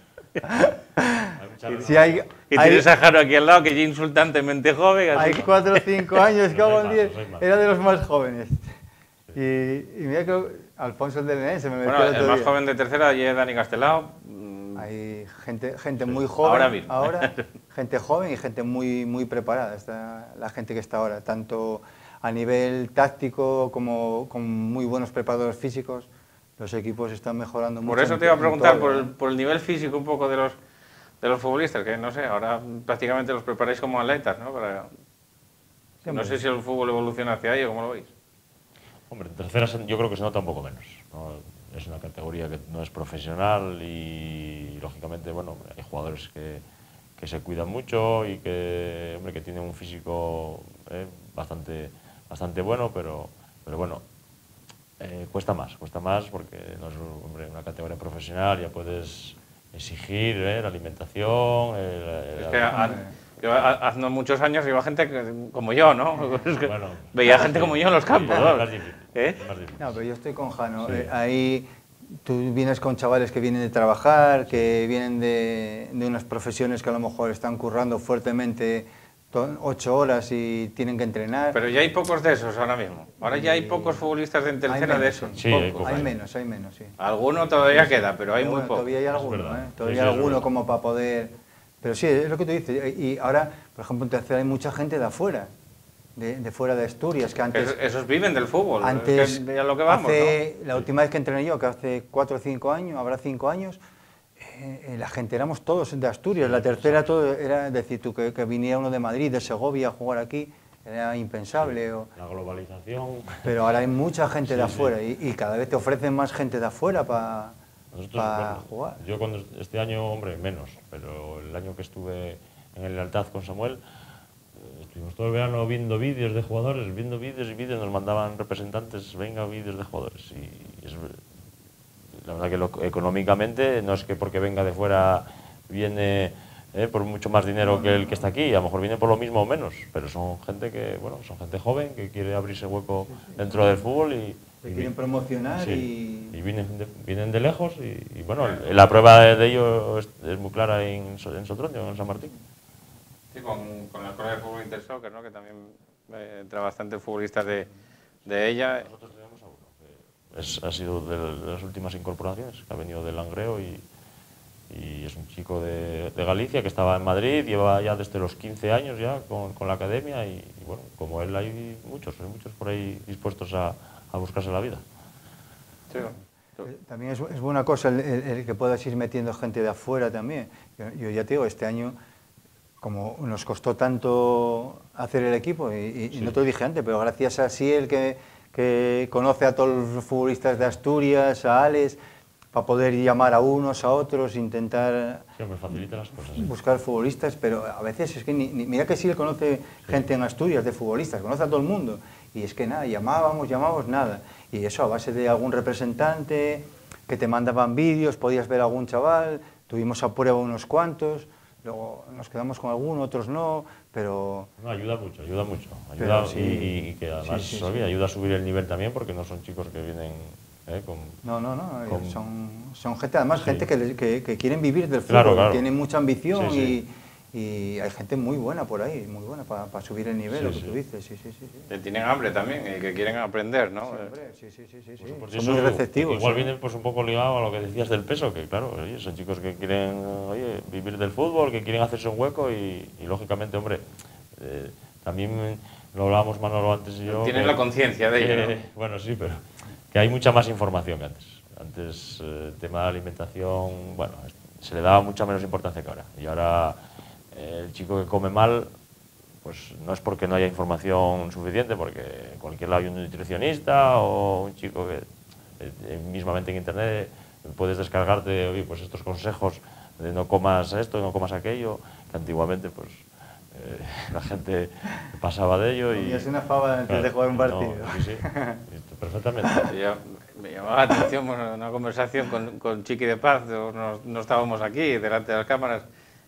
Si hay, y tienes hay, a Jaro aquí al lado que es insultantemente joven. Así. Hay cuatro o cinco años, cago en diez. Era de los más jóvenes. Y, y mira que Alfonso el del N S me metió bueno, el otro el más día. joven de tercera y es Dani Castelao. Hay gente, gente muy joven ahora mismo. Ahora, gente joven y gente muy, muy preparada. Está la gente que está ahora, tanto a nivel táctico como con muy buenos preparadores físicos. Los equipos están mejorando mucho. Por eso te iba a preguntar por el, por el nivel físico un poco de los, de los futbolistas, que no sé, ahora prácticamente los preparáis como atletas, ¿no? Para, sí, no sé si el fútbol evoluciona hacia ahí o cómo lo veis. Hombre, en tercera yo creo que se nota un poco menos, ¿no? Es una categoría que no es profesional y, lógicamente, bueno, hay jugadores que, que se cuidan mucho y que, hombre, que tienen un físico eh, bastante, bastante bueno, pero, pero bueno, eh, cuesta más, cuesta más porque no es, hombre, una categoría profesional, ya puedes exigir eh, la alimentación. Eh, es la, que la, a, yo, hace muchos años iba gente que, como yo, ¿no? Es que bueno, veía gente sí, como yo en los campos, sí, ¿no? Es más difícil, ¿Eh? es más difícil. No, pero yo estoy con Jano. Sí. Eh, ahí tú vienes con chavales que vienen de trabajar, que vienen de, de unas profesiones que a lo mejor están currando fuertemente ocho horas y tienen que entrenar. Pero ya hay pocos de esos ahora mismo. Ahora ya hay pocos futbolistas de tercera de esos. Sí, hay, hay, hay menos, hay menos, sí. Alguno todavía queda, pero hay pero muy bueno, pocos. Todavía hay alguno, ¿eh? Todavía sí, hay alguno como para poder... Pero sí, es lo que tú dices. Y ahora, por ejemplo, en tercera hay mucha gente de afuera, de, de fuera de Asturias, que antes... Esos, esos viven del fútbol, antes, es que ya lo que vamos, hace, ¿no? La última vez que entrené yo, que hace cuatro o cinco años, habrá cinco años, eh, la gente éramos todos de Asturias. La tercera todo era, decir tú, que, que viniera uno de Madrid, de Segovia a jugar aquí, era impensable. Sí, o... La globalización... Pero ahora hay mucha gente Sí, de afuera sí. y, y cada vez te ofrecen más gente de afuera para Nosotros, bueno, jugar. Yo cuando este año, hombre, menos, pero el año que estuve en el Lealtad con Samuel, eh, estuvimos todo el verano viendo vídeos de jugadores, viendo vídeos y vídeos, nos mandaban representantes, venga, vídeos de jugadores. Y es, la verdad que lo, económicamente no es que porque venga de fuera viene eh, por mucho más dinero que el que está aquí, a lo mejor viene por lo mismo o menos, pero son gente que, bueno, son gente joven que quiere abrirse hueco sí, sí, dentro sí. del fútbol y... Que quieren promocionar sí, y... y vienen de, vienen de lejos y, y bueno, la prueba de, de ello es, es muy clara en, en Sotroño, en San Martín. Sí, con, con la escuela de fútbol Intersoccer, ¿no? Que también eh, entra bastante futbolistas de, de ella. Nosotros tenemos a uno, que es, ha sido de, de las últimas incorporaciones, que ha venido del Langreo y, y es un chico de, de Galicia que estaba en Madrid, lleva ya desde los quince años ya con, con la academia y, y bueno, como él hay muchos, hay muchos por ahí dispuestos a a buscarse la vida. Sí. También es, es buena cosa el, el, el que puedas ir metiendo gente de afuera también. Yo, yo ya te digo, este año, como nos costó tanto hacer el equipo, y, y, sí. y no te lo dije antes, pero gracias a Siel, que, que conoce a todos los futbolistas de Asturias, a Alex, para poder llamar a unos, a otros, intentar sí, me facilita las cosas, ¿eh? buscar futbolistas, pero a veces es que ni, ni, mira que Siel conoce sí. gente en Asturias de futbolistas, conoce a todo el mundo. Y es que nada, llamábamos, llamábamos, nada. Y eso a base de algún representante que te mandaban vídeos, podías ver a algún chaval, tuvimos a prueba unos cuantos, luego nos quedamos con alguno, otros no, pero... No, ayuda mucho, ayuda mucho. Ayuda, sí, y, y que además sí, sí, oye, sí. ayuda a subir el nivel también porque no son chicos que vienen... Eh, con, no, no, no, con... son, son gente, además sí. gente que, les, que, que quieren vivir del fútbol, claro, claro. que tienen mucha ambición sí, sí. y... Y hay gente muy buena por ahí, muy buena para pa subir el nivel, sí, lo que sí. tú dices, sí, sí, sí. sí. Que tienen hambre también y que quieren aprender, ¿no? Sí, hombre, sí, sí, sí, sí, sí. Pues, Son muy receptivos. Igual ¿eh? viene pues un poco ligado a lo que decías del peso, que claro, oye, son chicos que quieren oye, vivir del fútbol, que quieren hacerse un hueco y, y lógicamente, hombre, eh, también lo hablábamos Manolo antes y yo... Tienes que, la conciencia de ello, que, ¿no? Bueno, sí, pero que hay mucha más información que antes. Antes eh, el tema de la alimentación, bueno, se le daba mucha menos importancia que ahora. Y ahora... El chico que come mal, pues no es porque no haya información suficiente, porque en cualquier lado hay un nutricionista o un chico que eh, mismamente en internet puedes descargarte oye, pues estos consejos de no comas esto, no comas aquello, que antiguamente pues eh, la gente pasaba de ello. Y es una fava antes claro, de jugar un partido. No, sí, sí, perfectamente. Yo, me llamaba la atención bueno, una conversación con, con Chiqui de Paz, no, no estábamos aquí delante de las cámaras.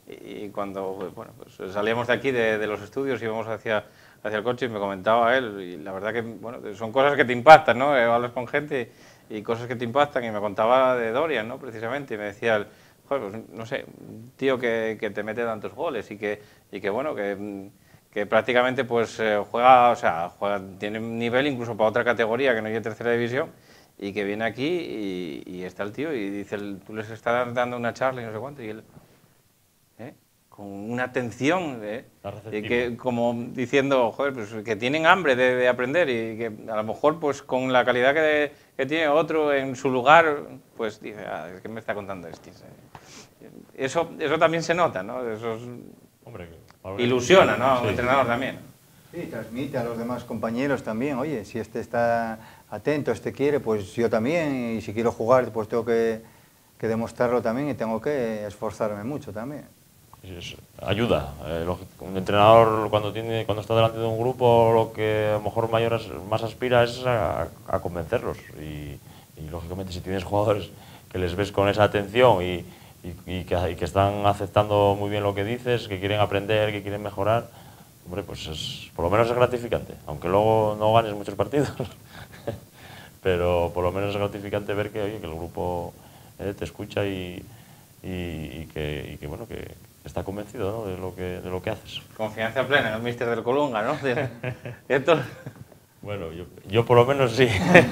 Y cuando bueno, pues salíamos de aquí, de, de los estudios, íbamos hacia, hacia el coche y me comentaba él, y la verdad que bueno, son cosas que te impactan, ¿no? Hablas con gente y cosas que te impactan, y me contaba de Dorian, ¿no? Precisamente, y me decía, el, joder, pues, no sé, un tío que, que te mete tantos goles y que, y que bueno, que, que prácticamente pues juega, o sea, juega, tiene un nivel incluso para otra categoría que no es tercera división, y que viene aquí y, y está el tío y dice, tú les estás dando una charla y no sé cuánto, y él... ¿Eh? con una atención ¿eh? y que, como diciendo joder, pues, que tienen hambre de, de aprender y que a lo mejor pues con la calidad que, que tiene otro en su lugar pues dice, ah, ¿qué me está contando este? Eso, eso también se nota, ¿no? Eso es, Hombre, ilusiona, ¿no? A un sí. entrenador también. Sí, transmite a los demás compañeros también, oye, si este está atento, este quiere, pues yo también, y si quiero jugar pues tengo que, que demostrarlo también y tengo que esforzarme mucho también. Es, ayuda. Eh, un entrenador cuando tiene cuando está delante de un grupo lo que a lo mejor mayor, más aspira es a, a convencerlos y, y lógicamente si tienes jugadores que les ves con esa atención y, y, y, que, y que están aceptando muy bien lo que dices, que quieren aprender, que quieren mejorar, hombre, pues es, por lo menos es gratificante, aunque luego no ganes muchos partidos, pero por lo menos es gratificante ver que, oye, que el grupo eh, te escucha y, y, y, que, y que bueno que está convencido, ¿no? de, lo que, de lo que haces. Confianza plena en el míster del Colunga, ¿no? Esto... Bueno, yo, yo por lo menos sí.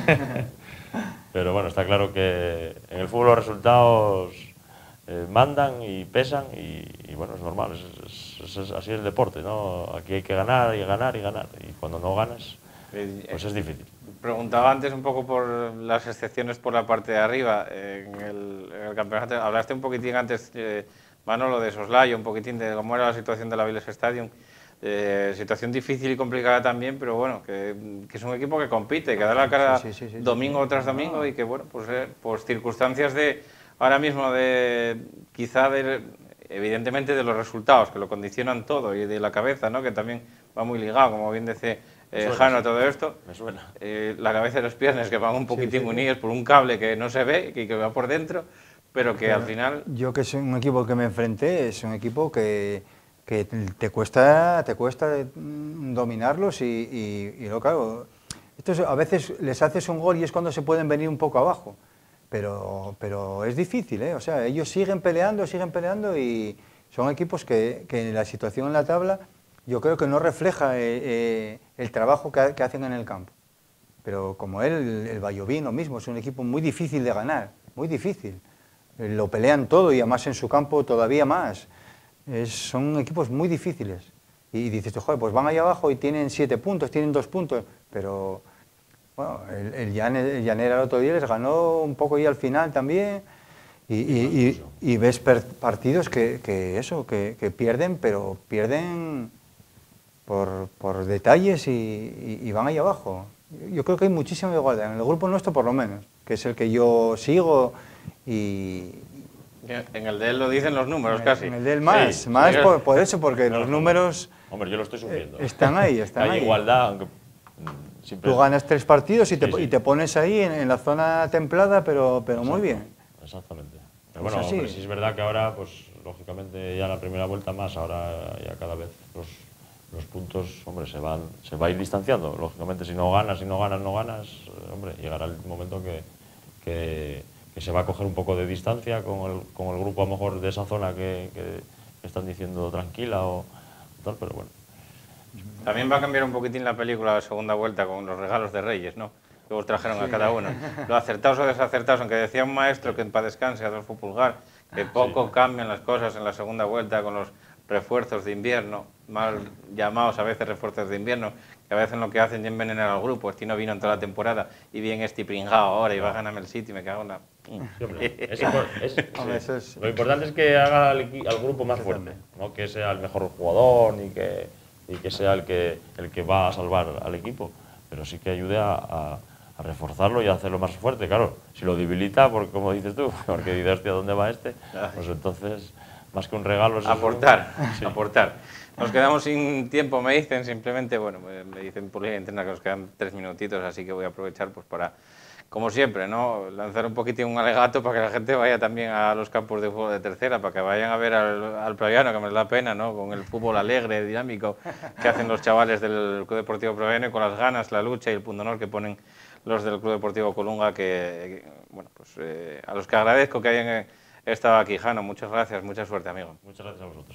Pero bueno, está claro que en el fútbol los resultados eh, mandan y pesan y, y bueno, es normal, es, es, es, así es el deporte, ¿no? Aquí hay que ganar y ganar y ganar y cuando no ganas, pues es difícil. Preguntaba antes un poco por las excepciones por la parte de arriba en el, en el campeonato. Hablaste un poquitín antes... Eh, Manolo, de soslayo, un poquitín de cómo era la situación de la Viles Stadium, Eh, situación difícil y complicada también, pero bueno, que, que es un equipo que compite, que da la cara sí, sí, sí, sí, domingo sí. tras domingo y que, bueno, pues, eh, pues circunstancias de ahora mismo de quizá de, evidentemente de los resultados que lo condicionan todo y de la cabeza, ¿no? Que también va muy ligado, como bien dice eh, suena, Jano, sí. todo esto. Me suena. Eh, la cabeza y los piernas que van un poquitín sí, sí, sí. unidos por un cable que no se ve y que va por dentro, pero que Pero al final... yo que soy un equipo que me enfrenté, es un equipo que, que te cuesta, te cuesta dominarlos y, y, y lo claro, estos, a veces les haces un gol y es cuando se pueden venir un poco abajo, pero, pero es difícil, ¿eh? O sea, ellos siguen peleando, siguen peleando y son equipos que, que la situación en la tabla yo creo que no refleja eh, eh, el trabajo que, que hacen en el campo. Pero como él, el, el Vallovín mismo, es un equipo muy difícil de ganar, muy difícil. Lo pelean todo y además en su campo todavía más. Es, son equipos muy difíciles. Y dices, joder, pues van ahí abajo y tienen siete puntos, tienen dos puntos, pero bueno, el, el, Llaner, el Llanera el otro día les ganó un poco ahí al final también. Y, y, y, y ves per, partidos que, que eso, que, que pierden, pero pierden por, por detalles y, y, y van ahí abajo. Yo creo que hay muchísima igualdad, en el grupo nuestro por lo menos, que es el que yo sigo y... En el de él lo dicen los números en el, casi. En el de él más, sí, más sí, por, por eso, porque no, los números... Hombre, yo lo estoy sufriendo. Eh, están ahí, están hay ahí. igualdad, aunque... Siempre... Tú ganas tres partidos y te, sí, sí. y te pones ahí en, en la zona templada, pero, pero muy bien. Exactamente. Pero Pues bueno, así. hombre, sí es verdad que ahora, pues lógicamente ya la primera vuelta más, ahora ya cada vez los, los puntos, hombre, se van, se va a ir distanciando. Lógicamente, si no ganas, si no ganas, no ganas, hombre, llegará el momento que, que, que se va a coger un poco de distancia con el, con el grupo a lo mejor de esa zona que, que, que están diciendo tranquila o tal, pero bueno. También va a cambiar un poquitín la película la segunda vuelta con los regalos de Reyes, ¿no? Que os trajeron sí. a cada uno. Lo acertados o desacertados, aunque decía un maestro que en paz descanse, Adolfo Pulgar, que poco sí. cambian las cosas en la segunda vuelta con los refuerzos de invierno, mal llamados a veces refuerzos de invierno, que a veces lo que hacen es envenenar al grupo. Este no vino en toda la temporada y bien este pringao ahora y va a ganarme el sitio y me cago en la... Sí, hombre, es es, es, hombre, eso es... Lo importante es que haga al, al grupo más fuerte, no que sea el mejor jugador ni que, y que sea el que, el que va a salvar al equipo, pero sí que ayude a, a, a reforzarlo y a hacerlo más fuerte. Claro, si lo debilita, porque como dices tú, porque dices, hostia, ¿dónde va este? Pues entonces... Más que un regalo es aportar, sí. aportar. Nos quedamos sin tiempo, me dicen, simplemente, bueno, me dicen por línea interna que nos quedan tres minutitos, así que voy a aprovechar pues para, como siempre, ¿no? Lanzar un poquitín un alegato para que la gente vaya también a los campos de fútbol de tercera, para que vayan a ver al, al Proviano, que me da pena, ¿no? Con el fútbol alegre, dinámico, que hacen los chavales del Club Deportivo Proviano y con las ganas, la lucha y el punto honor que ponen los del Club Deportivo Colunga, que, que bueno, pues eh, a los que agradezco que hayan... He estado aquí, Jano, muchas gracias, mucha suerte, amigo. Muchas gracias a vosotros.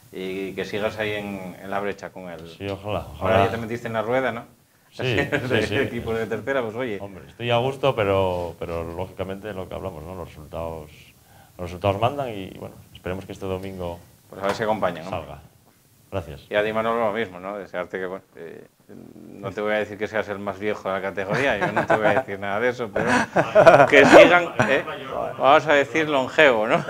Y que sigas ahí en, en la brecha con él. Sí, ojalá, ojalá. Ahora ya te metiste en la rueda, ¿no? Sí, de sí, sí. equipo de tercera, pues oye. Hombre, estoy a gusto, pero, pero lógicamente lo que hablamos, ¿no? Los resultados, los resultados mandan y bueno, esperemos que este domingo pues a ver si acompaña, ¿no? salga. Gracias. Y a Di Manolo lo mismo, ¿no? Desearte que, bueno, eh, no te voy a decir que seas el más viejo de la categoría, yo no te voy a decir nada de eso, pero que sigan, ¿eh? Vamos a decir longevo, ¿no?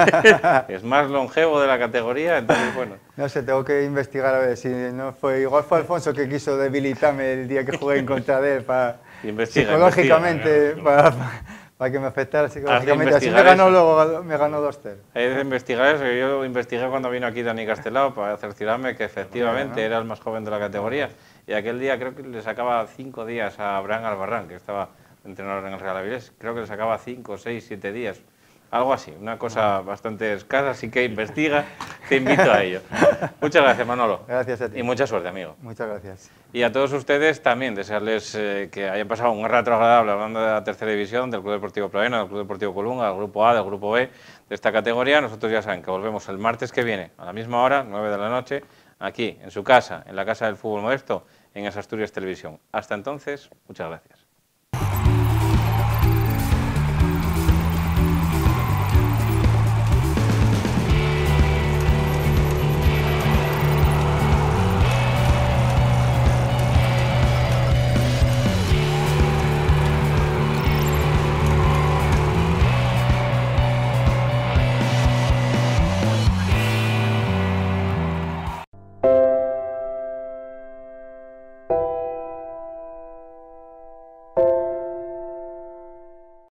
Es más longevo de la categoría, entonces, bueno. No sé, tengo que investigar a ver si no fue, igual fue Alfonso que quiso debilitarme el día que jugué en contra de él, para, investiga, psicológicamente, investiga, para, para que me afectara psicológicamente. Así me ganó, luego, me ganó dos cero. Hay que investigar eso. Yo investigué cuando vino aquí Dani Castelao para cerciorarme que efectivamente bueno, ¿no? era el más joven de la categoría. Y aquel día creo que le sacaba cinco días a Abraham Albarrán, que estaba entrenador en el Real Avilés. Creo que le sacaba cinco, seis, siete días. Algo así, una cosa bastante escasa, así que investiga, te invito a ello. Muchas gracias, Manolo. Gracias a ti. Y mucha suerte, amigo. Muchas gracias. Y a todos ustedes también desearles eh, que hayan pasado un rato agradable hablando de la tercera división, del Club Deportivo Proviano, del Club Deportivo Colunga, del Grupo A, del Grupo B, de esta categoría. Nosotros ya saben que volvemos el martes que viene, a la misma hora, nueve de la noche, aquí, en su casa, en la Casa del Fútbol Modesto, en As Asturias Televisión. Hasta entonces, muchas gracias.